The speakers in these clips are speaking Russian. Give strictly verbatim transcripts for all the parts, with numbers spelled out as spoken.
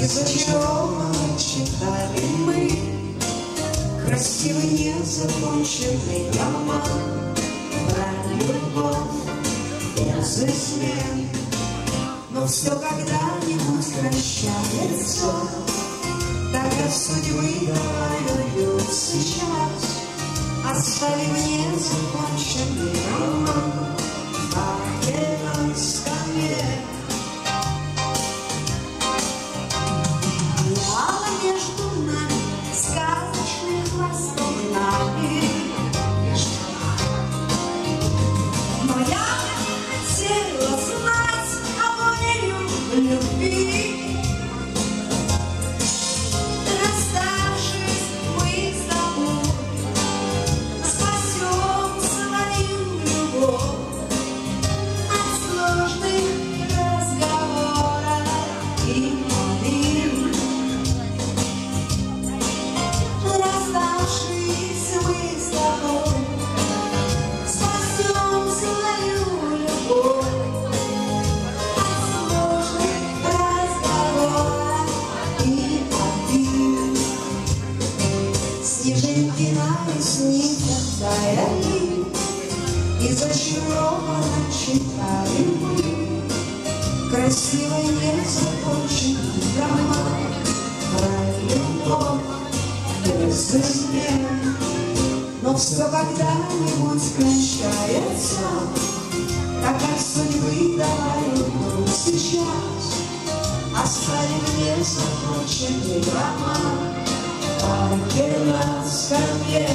И зачарованно читали мы красивый незаконченный роман про любовь без измен. Но все когда-нибудь кончается, так от судьбы давай сейчас оставим незаконченный роман на белом скамье. Мало между нами сказочных воспоминаний, но я хотела знать агонию любви. Расставшись, мы с тобой спасем свою любовь от сложных разговоров и молитв. Расставшись, мы с тобой спасем свою любовь от сложных разговоров и обид. Снежинки на ресницах таяли, и зачарованно читали мы красивый незаконченный роман про любовь без измен. Но все когда-нибудь кончается, так как судьбы давай мы сейчас оставим незаконченный роман по белой скамье.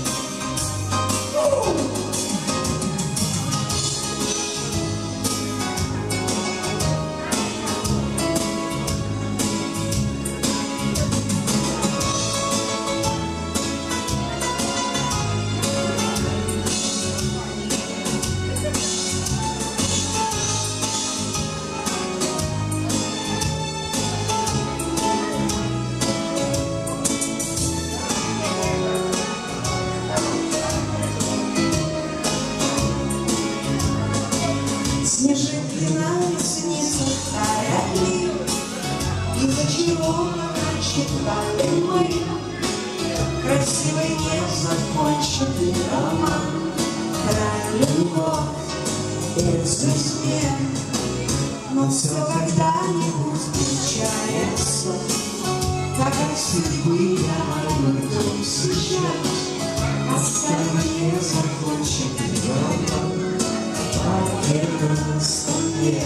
Снежинки на ресницах таяли, и зачарованно читали мы красивый незаконченный роман про любовь без измен. Но все когда-нибудь кончается, так как судьбы давай мы тут сейчас оставим незаконченный роман по белой скамье.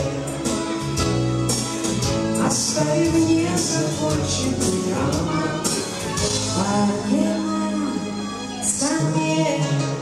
Оставим незаконченный роман по белой скамье.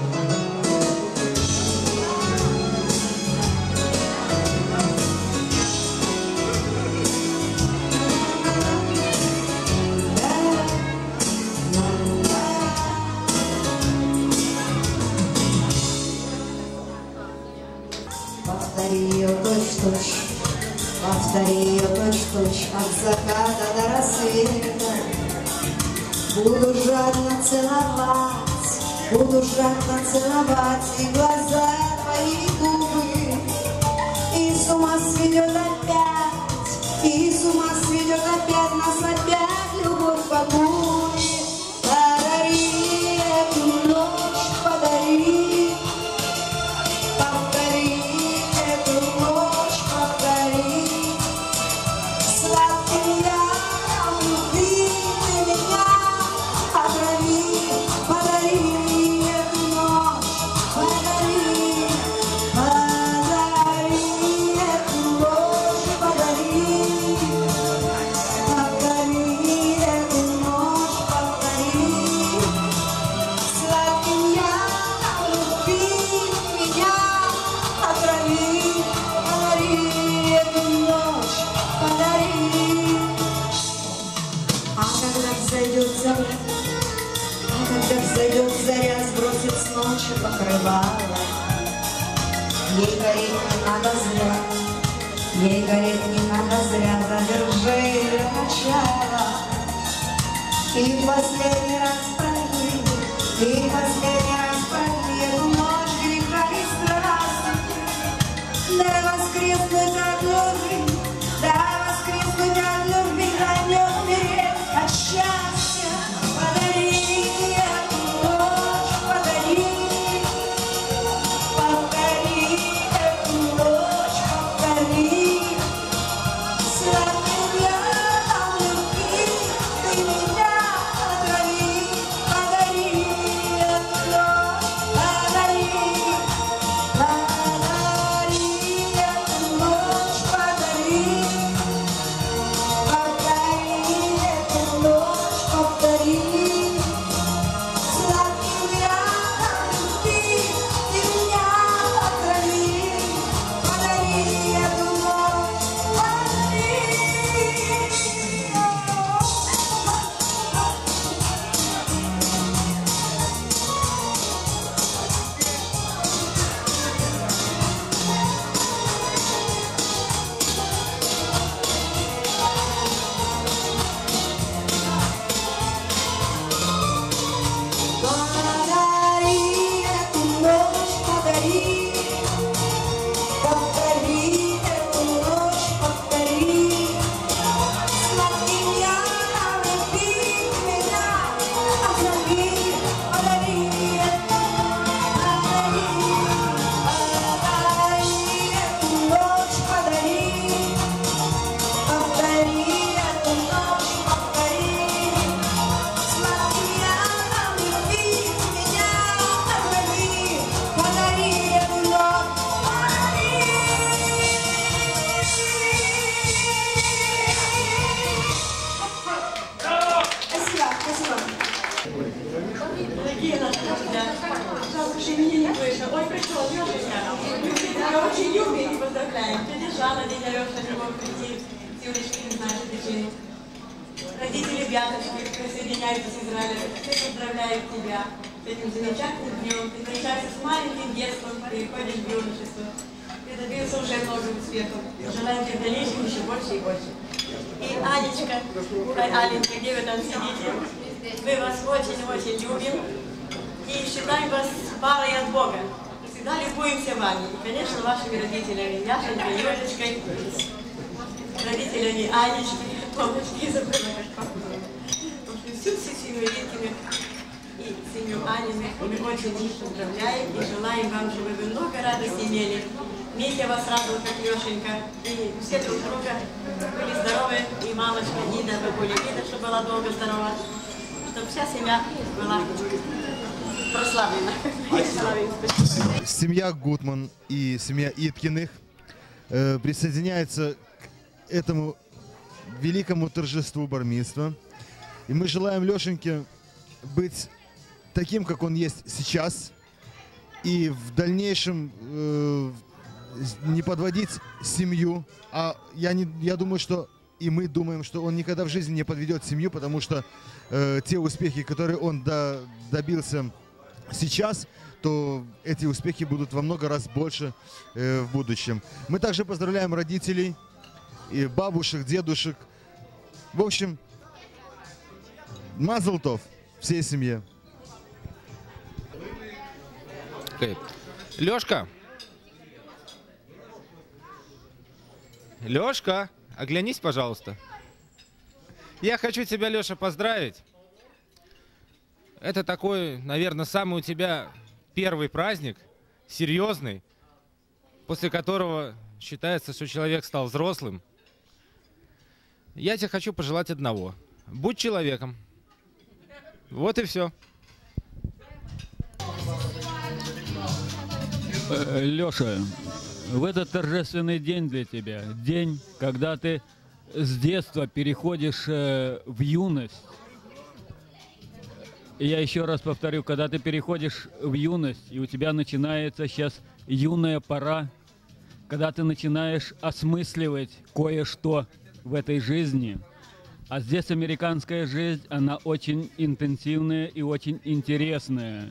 Повтори ее точь-точь, повтори ее точь-точь, от заката до рассвета. Буду жадно целовать, буду жадно целовать и глаза твои губы. И с ума сведет опять, и с ума сведет опять нас опять любовь побудет. Подари эту ночь, подари. А когда взойдет заря, сбросит с ночи покрывало. Ей гореть не надо зря, ей гореть не надо зря, задержи начало. И в последний раз пройди, и в последний раз пройди эту ночь греха и страсти. Дай воскреснуть от любви, дай воскреснуть от любви, дай мне счастья, подари эту ночь, подари, повтори эту ночь, повтори. Сладким ядом любви ты меня отрави, подари эту ночь, подари, подари эту ночь, подари. Дорогие наши друзья, жалко, что меня не слышно. Ой, пришел, Лешенька. Я очень любим и поздравляем. Тетя Жанна, дядя Леша не мог прийти. Юлечка не знает причины. Родители Бяточки присоединяются с Израиля. Все поздравляют тебя с этим замечательным днем. Ты встречаешься с маленьким детством, переходишь в юношество. Ты добился уже много успехов. Желаем тебе в дальнейшем еще больше и больше. И Анечка, ой, Аленька, где вы там сидите? Мы вас очень-очень любим и считаем вас парой от Бога. Всегда любуемся вами. И, конечно, вашими родителями, Яшенькой, Юлечкой, родителями Анечки, Томочки, забыла как похоже. В общем, всю всю семью Литкиных и семью Аниных мы очень их поздравляем и желаем вам, чтобы вы много радости имели. Митя вас радовал, как Лешенька, и все друг друга были здоровы, и мамочка Нида, бабуля Нида, чтобы была долго здорова, чтобы вся семья была прославлена. Спасибо. Семья Гутман и семья Иткиных э, присоединяется к этому великому торжеству бар-мицва. И мы желаем Лешеньке быть таким, как он есть сейчас, и в дальнейшем э, не подводить семью. А я, не, я думаю, что и мы думаем, что он никогда в жизни не подведет семью, потому что э, те успехи, которые он до, добился сейчас, то эти успехи будут во много раз больше э, в будущем. Мы также поздравляем родителей, и бабушек, дедушек. В общем, мазал тов всей семье. Okay. Лешка! Лешка, оглянись, пожалуйста. Я хочу тебя, Леша, поздравить. Это такой, наверное, самый у тебя первый праздник, серьезный, после которого считается, что человек стал взрослым. Я тебе хочу пожелать одного. Будь человеком. Вот и все. Леша, в этот торжественный день для тебя, день, когда ты с детства переходишь в юность, и я еще раз повторю, когда ты переходишь в юность, и у тебя начинается сейчас юная пора, когда ты начинаешь осмысливать кое-что в этой жизни, а здесь американская жизнь, она очень интенсивная и очень интересная.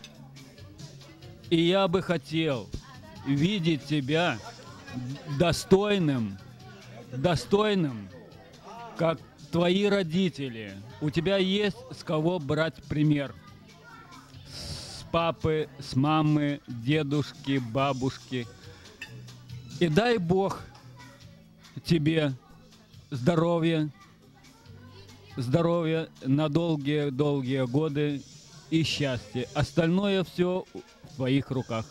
И я бы хотел видеть тебя достойным, достойным, как твои родители. У тебя есть с кого брать пример. С папы, с мамы, дедушки, бабушки. И дай Бог тебе здоровья, здоровья на долгие-долгие годы и счастья. Остальное все в твоих руках.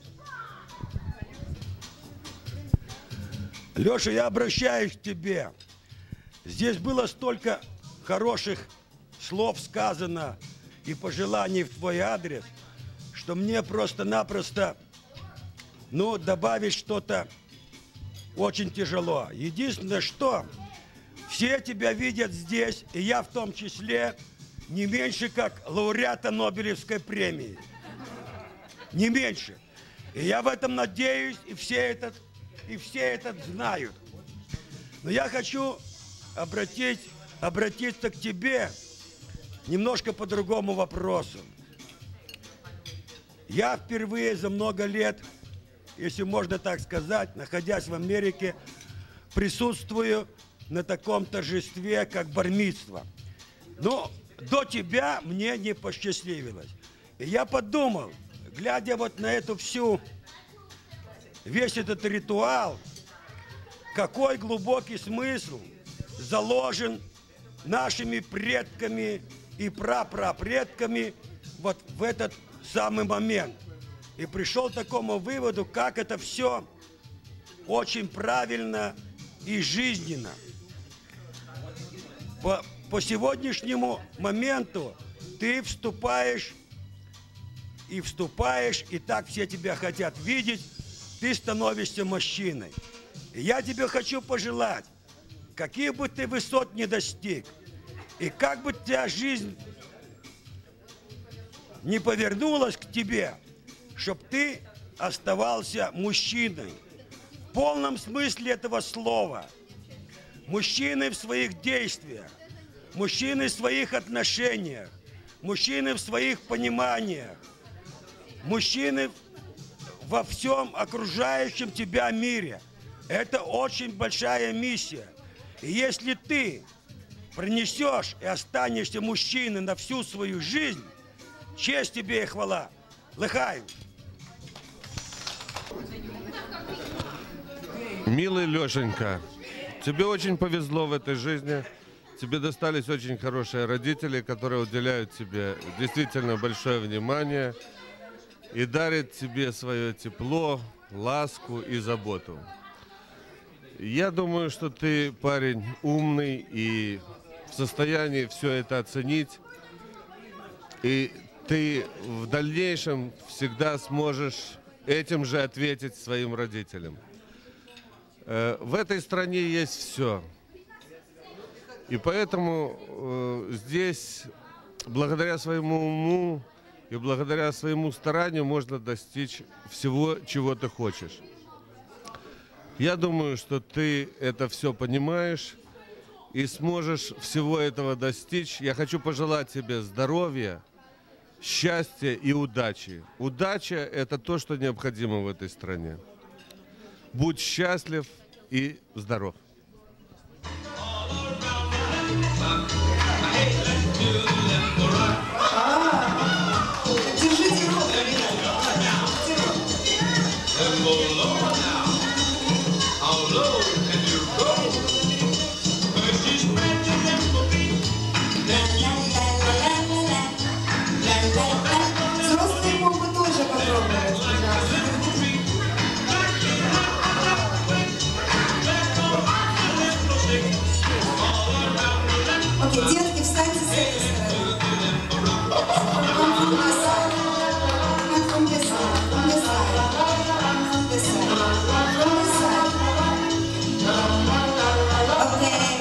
Леша, я обращаюсь к тебе. Здесь было столько хороших слов сказано и пожеланий в твой адрес, что мне просто-напросто, ну, добавить что-то очень тяжело. Единственное, что все тебя видят здесь, и я в том числе, не меньше как лауреата Нобелевской премии. Не меньше. И я в этом надеюсь, и все это, и все это знают. Но я хочу обратить, обратиться к тебе немножко по другому вопросу. Я впервые за много лет, если можно так сказать, находясь в Америке, присутствую на таком торжестве, как бар-мицва. Но до тебя мне не посчастливилось. И я подумал, глядя вот на эту всю, весь этот ритуал, какой глубокий смысл заложен нашими предками и прапрапредками вот в этот самый момент. И пришел к такому выводу, как это все очень правильно и жизненно. По, по сегодняшнему моменту ты вступаешь и вступаешь, и так все тебя хотят видеть, ты становишься мужчиной. И я тебе хочу пожелать, каких бы ты высот ни достиг, и как бы твоя жизнь не повернулась к тебе, чтобы ты оставался мужчиной. В полном смысле этого слова. Мужчиной в своих действиях, мужчиной в своих отношениях, мужчиной в своих пониманиях, мужчиной во всем окружающем тебя мире. Это очень большая миссия. И если ты пронесешь и останешься мужчиной на всю свою жизнь, честь тебе и хвала. Лыхай! Милый Лешенька, тебе очень повезло в этой жизни. Тебе достались очень хорошие родители, которые уделяют тебе действительно большое внимание и дарят тебе свое тепло, ласку и заботу. Я думаю, что ты парень умный и в состоянии все это оценить. И ты в дальнейшем всегда сможешь этим же ответить своим родителям. В этой стране есть все. И поэтому э, здесь, благодаря своему уму и благодаря своему старанию, можно достичь всего, чего ты хочешь. Я думаю, что ты это все понимаешь и сможешь всего этого достичь. Я хочу пожелать тебе здоровья, счастья и удачи. Удача – это то, что необходимо в этой стране. Будь счастлив и здоров. Держите руку, взрослые могут тоже попробовать, пожалуйста. Окей, детки, встаньте с этой стороны. Come from this side. Come from this side. From this side. From this side. From this side. Okay.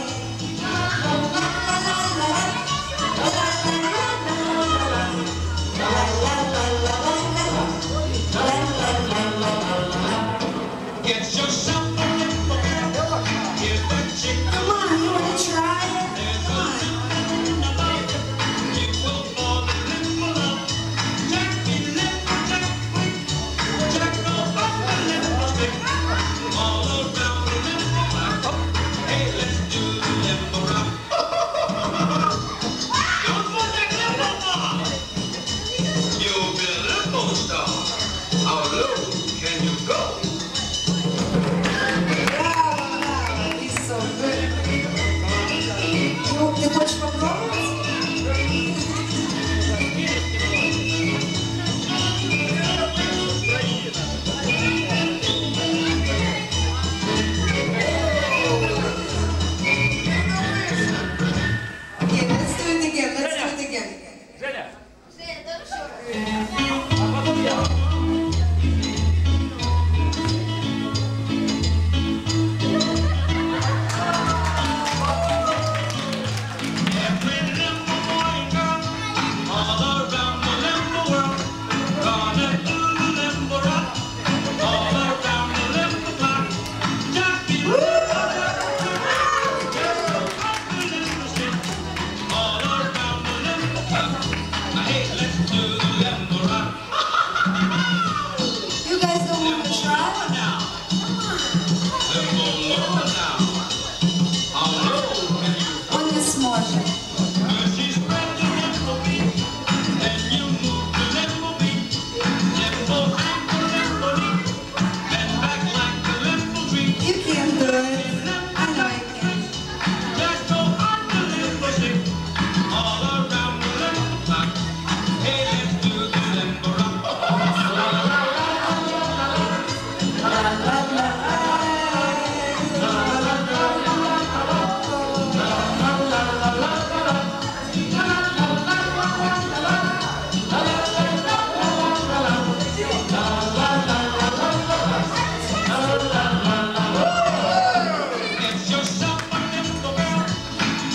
Come on, you wanna try it? Come on.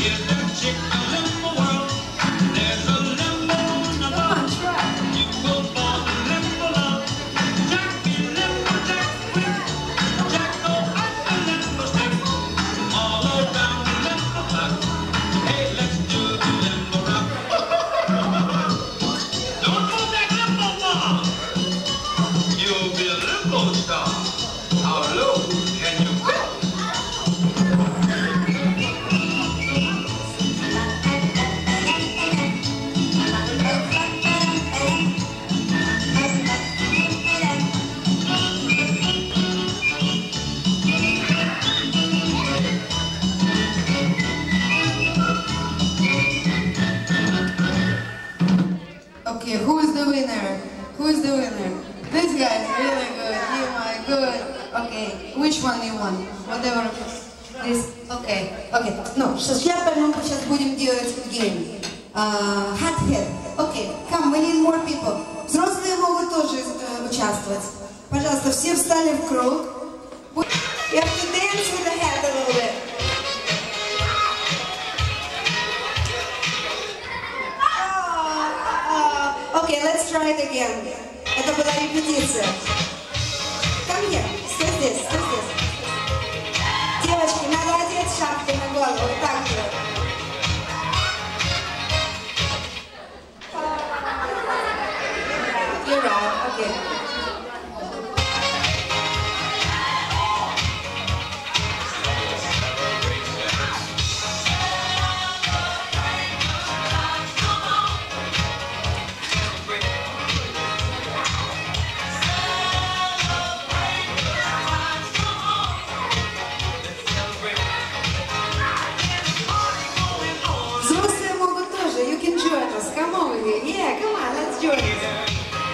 Okay, who is the winner? Who is the winner? This guy is really good. You my good. Okay, which one you want? Whatever. This. Okay, okay. No, что ж, я пойму, мы сейчас будем делать game. Uh, hot head. Okay, come, we need more people. Взрослые могут тоже uh, участвовать. Пожалуйста, все встали в круг. You have to dance with the head a little bit. Okay, let's try it again. Это была репетиция. Ко мне, стой здесь, стой здесь. Девочки, надо одеть шапки на голову, вот так же. You're right, okay. Come over here. Yeah, come on, let's join us.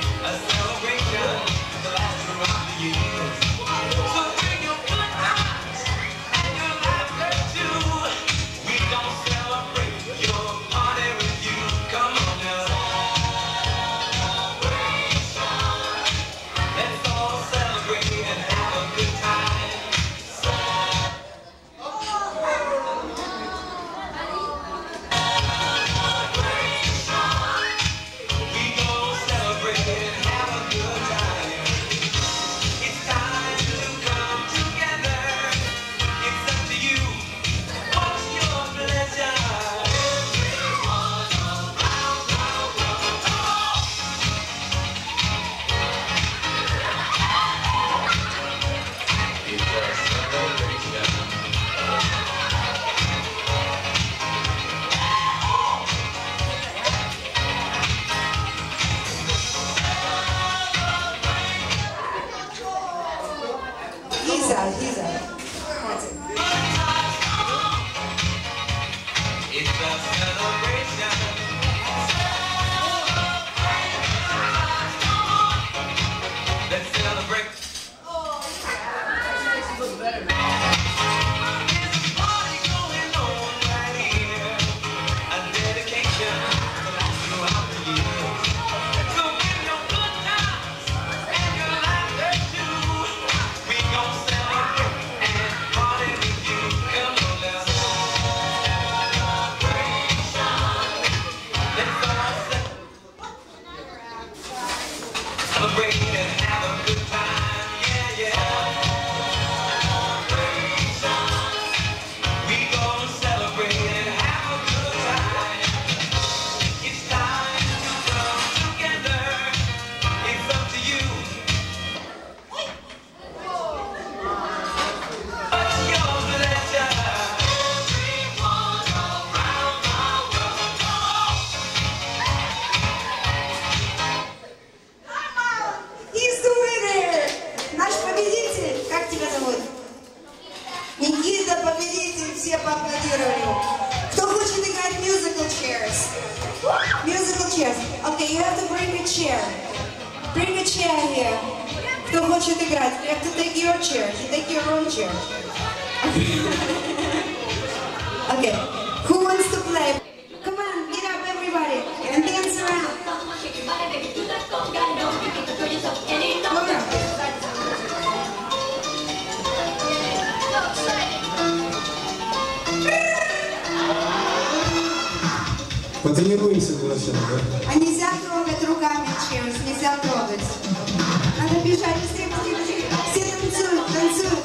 Okay, you have to bring a chair. Bring a chair here. Кто хочет играть? You have to take your chair. You take your own chair. Okay. Who wants to play? Come on, get up, everybody, and dance around. Come on. Потренируемся для начала, да? А нельзя трогать руками cheers, нельзя трогать. Надо бежать, быстрее, быстрее, быстрее. Все танцуют, танцуют.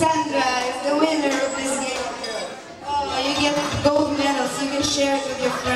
Sandra is the winner of this game. Oh, you get gold medals. You can share it with your friends.